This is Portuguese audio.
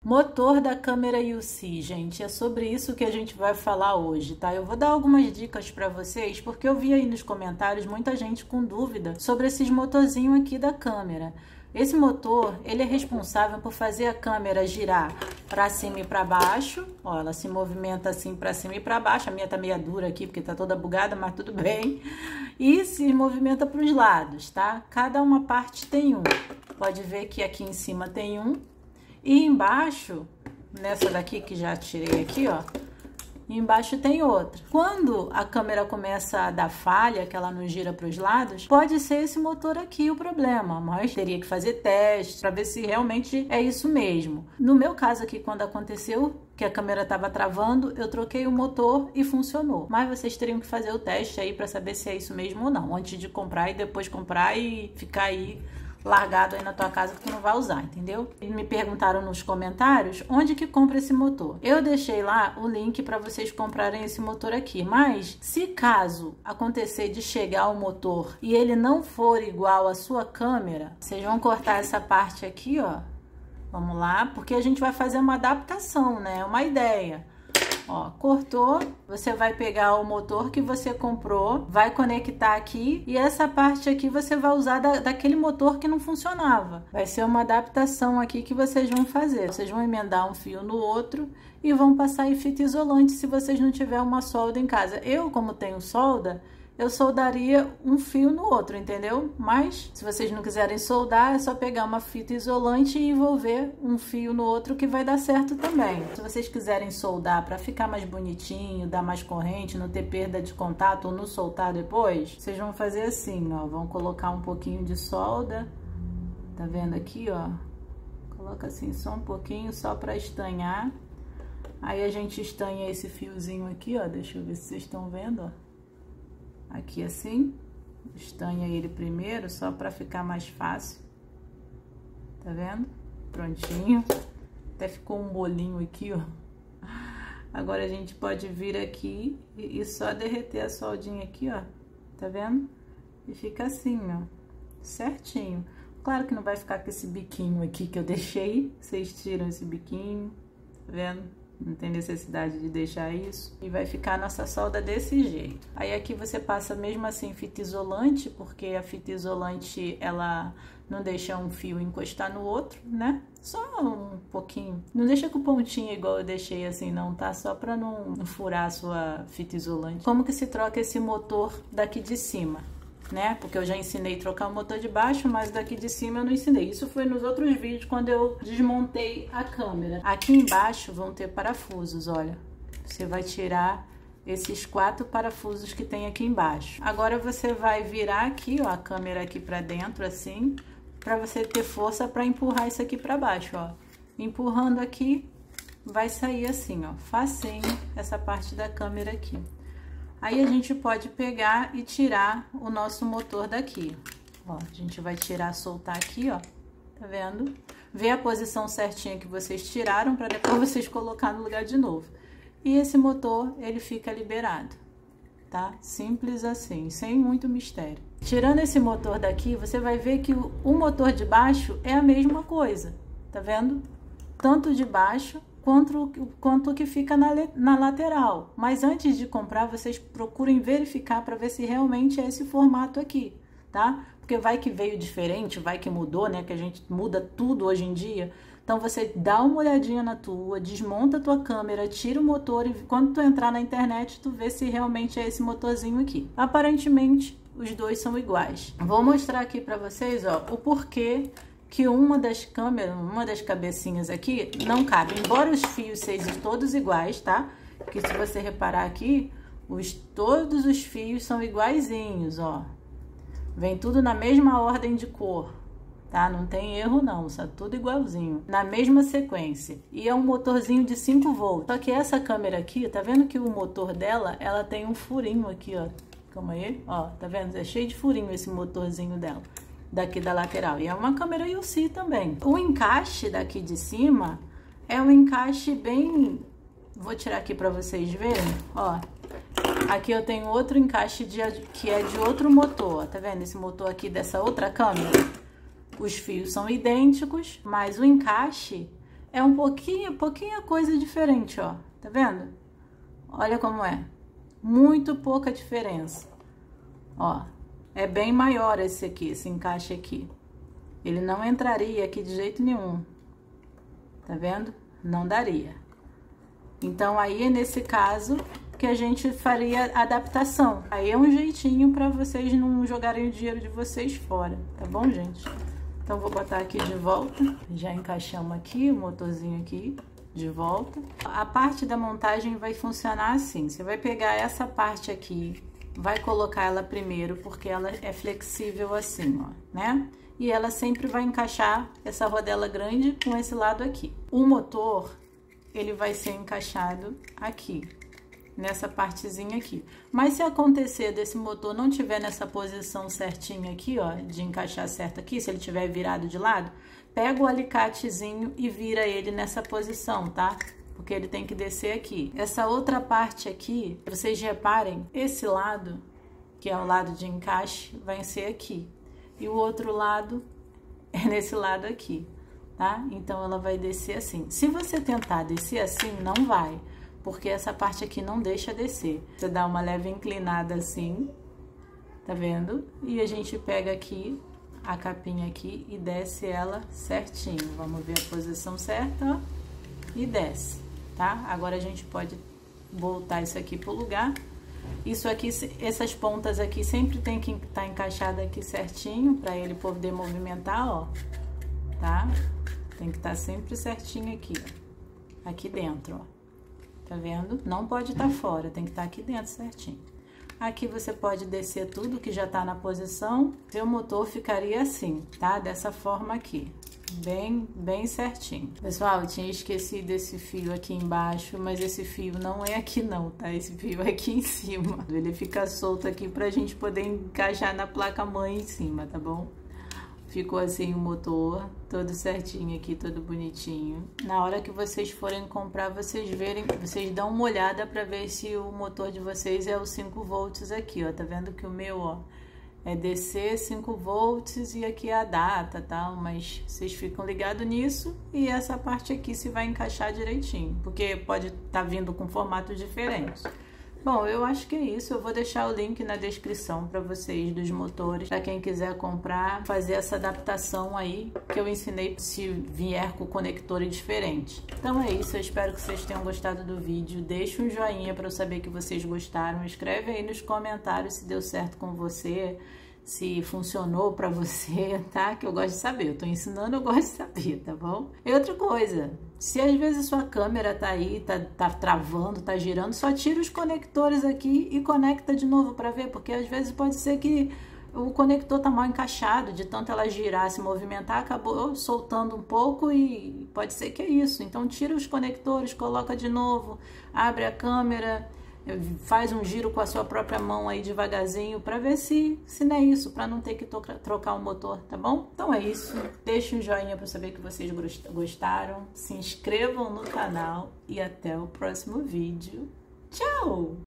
Motor da câmera UC, gente, é sobre isso que a gente vai falar hoje, tá? Eu vou dar algumas dicas para vocês, porque eu vi aí nos comentários muita gente com dúvida sobre esses motorzinhos aqui da câmera. Esse motor, ele é responsável por fazer a câmera girar para cima e para baixo. Ó, ela se movimenta assim para cima e para baixo. A minha tá meio dura aqui porque tá toda bugada, mas tudo bem. E se movimenta para os lados, tá? Cada uma parte tem um. Pode ver que aqui em cima tem um. E embaixo, nessa daqui que já tirei aqui, ó, embaixo tem outra. Quando a câmera começa a dar falha, que ela não gira para os lados, pode ser esse motor aqui o problema, mas teria que fazer teste para ver se realmente é isso mesmo. No meu caso aqui, quando aconteceu que a câmera estava travando, eu troquei o motor e funcionou. Mas vocês teriam que fazer o teste aí para saber se é isso mesmo ou não, antes de comprar e depois comprar e ficar aí largado aí na tua casa que tu não vai usar, entendeu? E me perguntaram nos comentários onde que compra esse motor. Eu deixei lá o link para vocês comprarem esse motor aqui, mas se caso acontecer de chegar o motor e ele não for igual à sua câmera, vocês vão cortar essa parte aqui, ó. Vamos lá, porque a gente vai fazer uma adaptação, né? Uma ideia. Ó, cortou, você vai pegar o motor que você comprou, vai conectar aqui e essa parte aqui você vai usar daquele motor que não funcionava. Vai ser uma adaptação aqui que vocês vão fazer. Vocês vão emendar um fio no outro e vão passar aí fita isolante se vocês não tiverem uma solda em casa. Eu, como tenho solda, eu soldaria um fio no outro, entendeu? Mas, se vocês não quiserem soldar, é só pegar uma fita isolante e envolver um fio no outro que vai dar certo também. Se vocês quiserem soldar para ficar mais bonitinho, dar mais corrente, não ter perda de contato ou não soltar depois, vocês vão fazer assim, ó. Vão colocar um pouquinho de solda, tá vendo aqui, ó? Coloca assim só um pouquinho, só para estanhar. Aí a gente estanha esse fiozinho aqui, ó. Deixa eu ver se vocês estão vendo, ó. Aqui assim, estanha ele primeiro, só para ficar mais fácil. Tá vendo? Prontinho. Até ficou um bolinho aqui, ó. Agora a gente pode vir aqui e só derreter a soldinha aqui, ó. Tá vendo? E fica assim, ó. Certinho. Claro que não vai ficar com esse biquinho aqui que eu deixei. Vocês tiram esse biquinho, tá vendo? Não tem necessidade de deixar isso. E vai ficar a nossa solda desse jeito. Aí aqui você passa mesmo assim fita isolante, porque a fita isolante, ela não deixa um fio encostar no outro, né? Só um pouquinho. Não deixa com pontinha igual eu deixei assim não, tá? Só pra não furar a sua fita isolante. Como que se troca esse motor daqui de cima? Né? Porque eu já ensinei a trocar o motor de baixo, mas daqui de cima eu não ensinei. Isso foi nos outros vídeos quando eu desmontei a câmera. Aqui embaixo vão ter parafusos, olha. Você vai tirar esses 4 parafusos que tem aqui embaixo. Agora você vai virar aqui, ó, a câmera aqui pra dentro, assim, pra você ter força pra empurrar isso aqui pra baixo, ó. Empurrando aqui, vai sair assim, ó, facinho, essa parte da câmera aqui. Aí a gente pode pegar e tirar o nosso motor daqui. Ó, a gente vai tirar, soltar aqui, ó. Tá vendo? Vê a posição certinha que vocês tiraram para depois vocês colocar no lugar de novo. E esse motor, ele fica liberado, tá? Simples assim, sem muito mistério. Tirando esse motor daqui, você vai ver que o motor de baixo é a mesma coisa, tá vendo? Tanto de baixo quanto que fica na lateral. Mas antes de comprar, vocês procurem verificar para ver se realmente é esse formato aqui, tá? Porque vai que veio diferente, vai que mudou, né? Que a gente muda tudo hoje em dia. Então, você dá uma olhadinha na tua, desmonta a tua câmera, tira o motor e quando tu entrar na internet, tu vê se realmente é esse motorzinho aqui. Aparentemente, os dois são iguais. Vou mostrar aqui para vocês, ó, o porquê que uma das câmeras, uma das cabecinhas aqui não cabe, embora os fios sejam todos iguais, tá? Porque se você reparar aqui, todos os fios são iguaizinhos, ó. Vem tudo na mesma ordem de cor, tá? Não tem erro não, está tudo igualzinho, na mesma sequência. E é um motorzinho de 5 volts. Só que essa câmera aqui, tá vendo que o motor dela, ela tem um furinho aqui, ó. Calma aí, ó, tá vendo? É cheio de furinho esse motorzinho dela. Daqui da lateral, e é uma câmera UC também. O encaixe daqui de cima é um encaixe bem... Vou tirar aqui para vocês verem, ó. Aqui eu tenho outro encaixe que é de outro motor, tá vendo? Esse motor aqui dessa outra câmera. Os fios são idênticos, mas o encaixe é um pouquinho coisa diferente, ó. Tá vendo? Olha como é. Muito pouca diferença. Ó, é bem maior esse aqui, esse encaixe aqui. Ele não entraria aqui de jeito nenhum. Tá vendo? Não daria. Então, aí é nesse caso que a gente faria adaptação. Aí é um jeitinho para vocês não jogarem o dinheiro de vocês fora, tá bom, gente? Então, vou botar aqui de volta. Já encaixamos aqui o motorzinho aqui de volta. A parte da montagem vai funcionar assim. Você vai pegar essa parte aqui, vai colocar ela primeiro, porque ela é flexível assim, ó, né? E ela sempre vai encaixar essa rodela grande com esse lado aqui. O motor, ele vai ser encaixado aqui, nessa partezinha aqui. Mas se acontecer desse motor não tiver nessa posição certinha aqui, ó, de encaixar certo aqui, se ele tiver virado de lado, pega o alicatezinho e vira ele nessa posição, tá? Porque ele tem que descer aqui. Essa outra parte aqui, vocês reparem, esse lado, que é o lado de encaixe, vai ser aqui. E o outro lado é nesse lado aqui, tá? Então, ela vai descer assim. Se você tentar descer assim, não vai, porque essa parte aqui não deixa descer. Você dá uma leve inclinada assim, tá vendo? E a gente pega aqui a capinha aqui e desce ela certinho. Vamos ver a posição certa, ó, e desce, tá? Agora a gente pode voltar isso aqui pro lugar. Isso aqui, essas pontas aqui sempre tem que estar encaixada aqui certinho para ele poder movimentar, ó, tá? Tem que estar sempre certinho aqui, ó, aqui dentro, ó. Tá vendo? Não pode estar fora, tem que estar aqui dentro certinho. Aqui você pode descer tudo que já tá na posição. Seu motor ficaria assim, tá? Dessa forma aqui. Bem certinho. Pessoal, eu tinha esquecido esse fio aqui embaixo, mas esse fio não é aqui não, tá? Esse fio é aqui em cima. Ele fica solto aqui pra gente poder encaixar na placa-mãe em cima, tá bom? Ficou assim o motor, todo certinho aqui, todo bonitinho. Na hora que vocês forem comprar, vocês dão uma olhada pra ver se o motor de vocês é o 5 volts aqui, ó. Tá vendo que o meu, ó, é DC 5 volts e aqui é a data, tá? Mas vocês ficam ligados nisso e essa parte aqui se vai encaixar direitinho, porque pode estar vindo com formatos diferentes. Bom, eu acho que é isso. Eu vou deixar o link na descrição para vocês dos motores, para quem quiser comprar, fazer essa adaptação aí que eu ensinei se vier com conector diferente. Então é isso, eu espero que vocês tenham gostado do vídeo. Deixa um joinha para eu saber que vocês gostaram. Escreve aí nos comentários se deu certo com você, se funcionou pra você, tá? Que eu gosto de saber. Eu tô ensinando, eu gosto de saber, tá bom? E outra coisa, se às vezes sua câmera tá aí, tá travando, tá girando, só tira os conectores aqui e conecta de novo pra ver, porque às vezes pode ser que o conector tá mal encaixado, de tanto ela girar, se movimentar, acabou soltando um pouco e pode ser que é isso. Então tira os conectores, coloca de novo, abre a câmera, faz um giro com a sua própria mão aí devagarzinho para ver se não é isso, para não ter que trocar o motor, tá bom? Então é isso, deixe um joinha para saber que vocês gostaram, se inscrevam no canal e até o próximo vídeo. Tchau!